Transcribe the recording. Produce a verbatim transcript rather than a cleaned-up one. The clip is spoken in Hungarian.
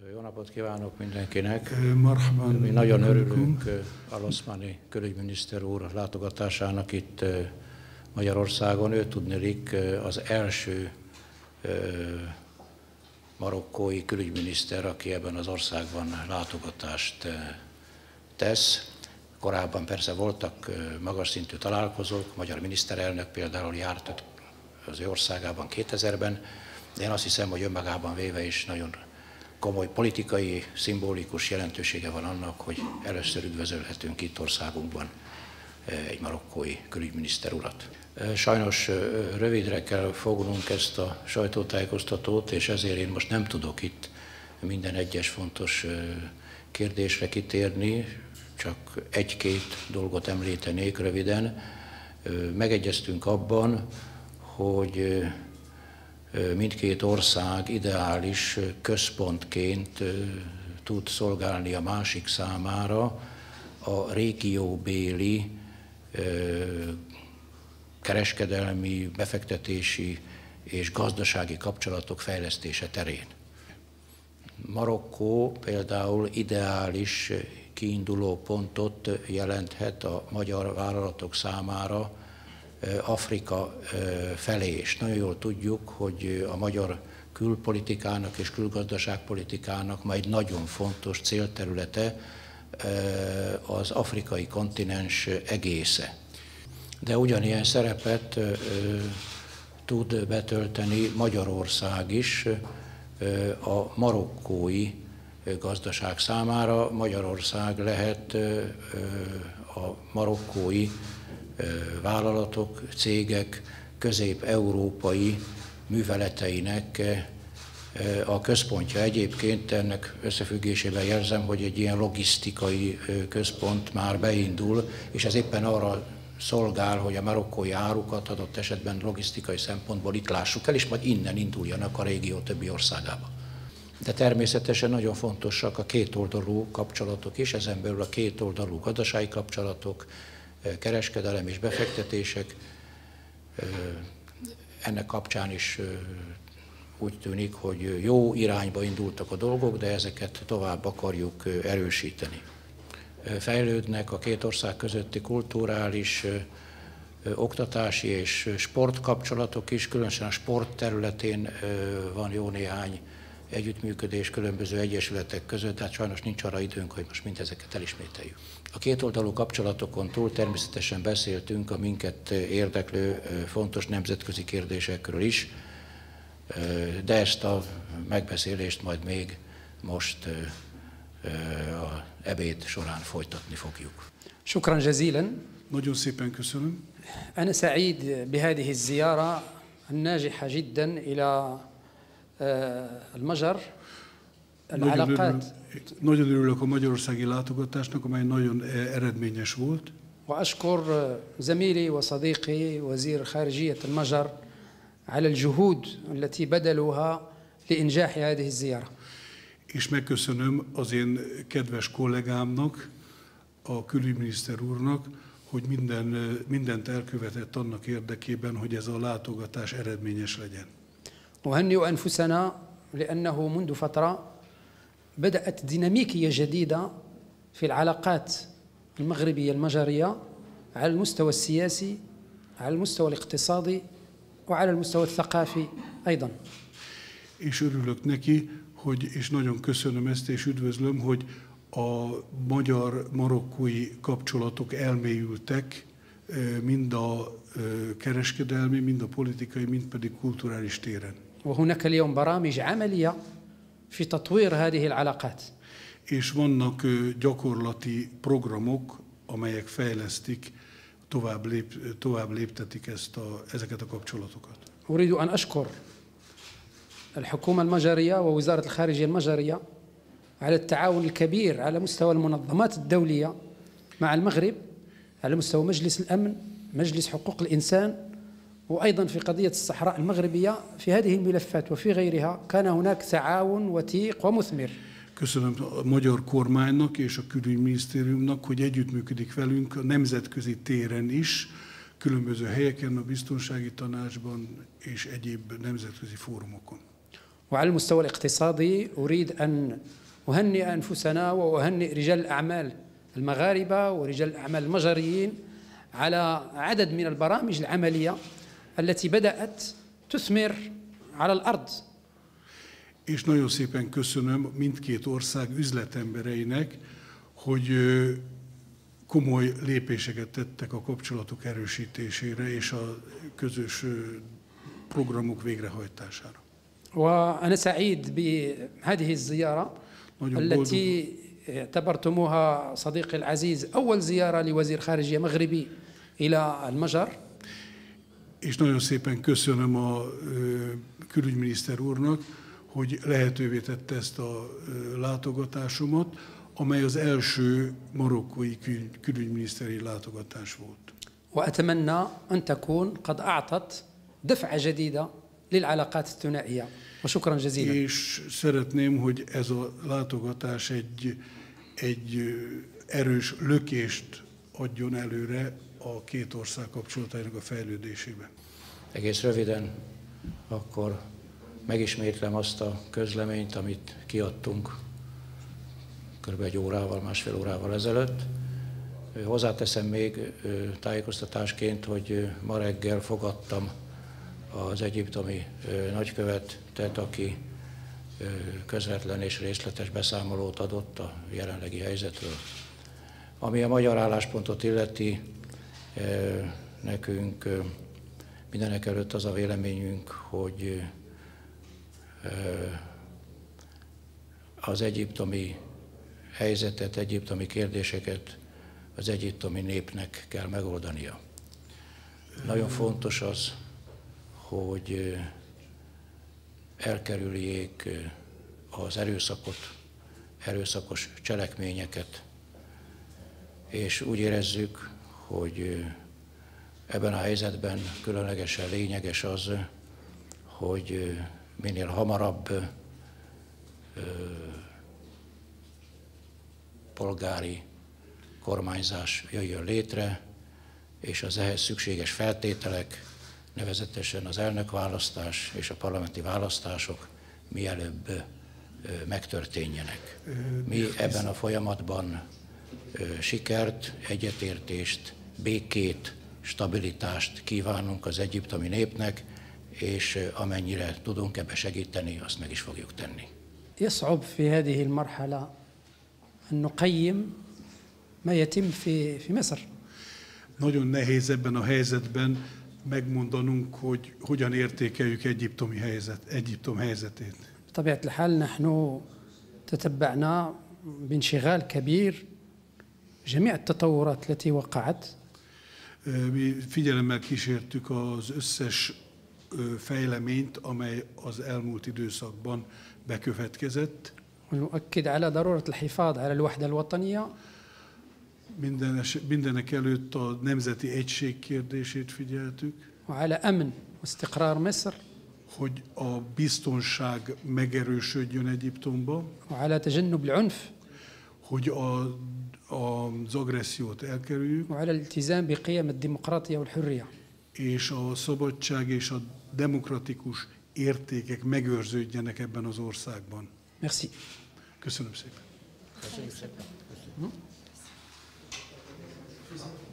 Jó napot kívánok mindenkinek! Marhaban. Mi nagyon örülünk Al-Oszmani külügyminiszter úr látogatásának itt Magyarországon. Ő tudniillik az első marokkói külügyminiszter, aki ebben az országban látogatást tesz. Korábban persze voltak magas szintű találkozók, a magyar miniszterelnök például járt az ő országában kétezerben, de én azt hiszem, hogy önmagában véve is nagyon komoly politikai, szimbolikus jelentősége van annak, hogy először üdvözölhetünk itt országunkban egy marokkói külügyminiszter urat. Sajnos rövidre kell fognunk ezt a sajtótájékoztatót, és ezért én most nem tudok itt minden egyes fontos kérdésre kitérni, csak egy-két dolgot említenék röviden. Megegyeztünk abban, hogy mindkét ország ideális központként tud szolgálni a másik számára a régióbéli kereskedelmi, befektetési és gazdasági kapcsolatok fejlesztése terén. Marokkó például ideális kiinduló pontot jelenthet a magyar vállalatok számára Afrika felé, és nagyon jól tudjuk, hogy a magyar külpolitikának és külgazdaságpolitikának ma egy nagyon fontos célterülete az afrikai kontinens egésze. De ugyanilyen szerepet tud betölteni Magyarország is a marokkói gazdaság számára. Magyarország lehet a marokkói vállalatok, cégek közép-európai műveleteinek a központja. Egyébként ennek összefüggésében jelzem, hogy egy ilyen logisztikai központ már beindul, és ez éppen arra szolgál, hogy a marokkói árukat adott esetben logisztikai szempontból itt lássuk el, és majd innen induljanak a régió többi országába. De természetesen nagyon fontosak a kétoldalú kapcsolatok is, ezen belül a kétoldalú gazdasági kapcsolatok, kereskedelem és befektetések. Ennek kapcsán is úgy tűnik, hogy jó irányba indultak a dolgok, de ezeket tovább akarjuk erősíteni. Fejlődnek a két ország közötti kulturális, oktatási és sportkapcsolatok is, különösen a sport területén van jó néhány együttműködés különböző egyesületek között, tehát sajnos nincs arra időnk, hogy most mindezeket elismételjük. A kétoldalú kapcsolatokon túl természetesen beszéltünk a minket érdeklő fontos nemzetközi kérdésekről is, de ezt a megbeszélést majd még most a ebéd során folytatni fogjuk. شكرا جزيلا. Nagyon szépen köszönöm. أنا سعيد بهذه الزيارة الناجحة جدا إلى المجر. العلاقات. Nagyon örülök a magyarországi látogatásnak, amely nagyon eredményes volt. وأشكر زميلي وصديقي وزير خارجية المجر على الجهود التي بذلوها لإنجاح هذه الزيارة. És megköszönöm az én kedves kollégámnak, a külügyminiszter úrnak, hogy minden, mindent elkövetett annak érdekében, hogy ez a látogatás eredményes legyen. نهنئ أنفسنا لأنه منذ فترة بدأت ديناميكية جديدة في العلاقات المغربية المجرية على المستوى السياسي، على المستوى الاقتصادي وعلى المستوى الثقافي أيضا. És örülök neki, hogy, és nagyon köszönöm ezt, és üdvözlöm, hogy a magyar-marokkói kapcsolatok elmélyültek, mind a kereskedelmi, mind a politikai, mind pedig kulturális téren. وهناك اليوم برامج عملية في تطوير هذه العلاقات. És vannak gyakorlati programok, amelyek fejlesztik, tovább, lép, tovább léptetik ezt a, ezeket a kapcsolatokat. أريد أن أشكر الحكومة المجرية ووزارة الخارجية المجرية على التعاون الكبير على مستوى المنظمات الدولية مع المغرب، على مستوى مجلس الأمن، مجلس حقوق الإنسان، وأيضا في قضية الصحراء المغربية. في هذه الملفات وفي غيرها كان هناك تعاون وثيق ومثمر. Köszönöm a magyar kormánynak és a külügyminisztériumnak, hogy együttműködik velünk a nemzetközi téren is, különböző helyeken, a biztonsági tanácsban és egyéb nemzetközi fórumokon. وعلى المستوى الاقتصادي أريد أن أهنئ أنفسنا وأهنئ رجال الأعمال المغاربة ورجال الأعمال المجريين على عدد من البرامج العملية التي بدأت تثمر على الأرض. És nagyon szépen köszönöm mindkét ország üzletembereinek, hogy komoly lépéseket tettek a kapcsolatok erősítésére és a közös programok végrehajtására. وأنا سعيد بهذه الزيارة التي اعتبرتموها صديقي العزيز أول زيارة لوزير خارجية مغربي إلى المجر. És nagyon szépen köszönöm a külügyminiszter úrnak, hogy lehetővé tette ezt a látogatásomat, amely az első marokkói külügyminiszteri látogatás volt. وأتمنى أن تكون قد أعطت دفعة جديدة للعلاقات الثنائية. وشكرا جزيلا. És szeretném, hogy ez a látogatás egy, egy erős lökést adjon előre a két ország kapcsolatainak a fejlődésében. Egész röviden akkor megismétlem azt a közleményt, amit kiadtunk kb. Egy órával, másfél órával ezelőtt. Hozzáteszem még tájékoztatásként, hogy ma reggel fogadtam az egyiptomi nagykövetet, aki közvetlen és részletes beszámolót adott a jelenlegi helyzetről. Ami a magyar álláspontot illeti, nekünk mindenek előtt az a véleményünk, hogy az egyiptomi helyzetet, egyiptomi kérdéseket az egyiptomi népnek kell megoldania. Nagyon fontos az, hogy elkerüljék az erőszakot, erőszakos cselekményeket, és úgy érezzük, hogy ebben a helyzetben különlegesen lényeges az, hogy minél hamarabb polgári kormányzás jöjjön létre, és az ehhez szükséges feltételek, nevezetesen az elnökválasztás és a parlamenti választások mielőbb megtörténjenek. Mi ebben a folyamatban sikert, egyetértést, békét, stabilitást kívánunk az egyiptomi népnek, és amennyire tudunk ebbe segíteni, azt meg is fogjuk tenni. يصعب في هذه المرحلة أن نقيم ما يتم في في مصر. Nagyon nehéz ebben a helyzetben megmondanunk, hogy hogyan értékeljük egyiptomi helyzet, Egyiptom helyzetét. بطبيعة الحال نحن تتبعنا بانشغال كبير جميع التطورات التي وقعت. Mi figyelemmel kísértük az összes fejleményt, amely az elmúlt időszakban bekövetkezett. ونؤكد على ضرورة الحفاظ على الوحدة الوطنية. Mindenes, mindenek előtt a nemzeti egység kérdését figyeltük. وعلى أمن واستقرار مصر. Hogy a biztonság megerősödjön Egyiptomba. وعلى تجنب العنف. Hogy a, a, az agressziót elkerüljük. وعلى الالتزام بقيم الديمقراطية والحرية. És a szabadság és a demokratikus értékek megőrződjenek ebben az országban. Merci. Köszönöm szépen. Köszönjük szépen. Köszönöm.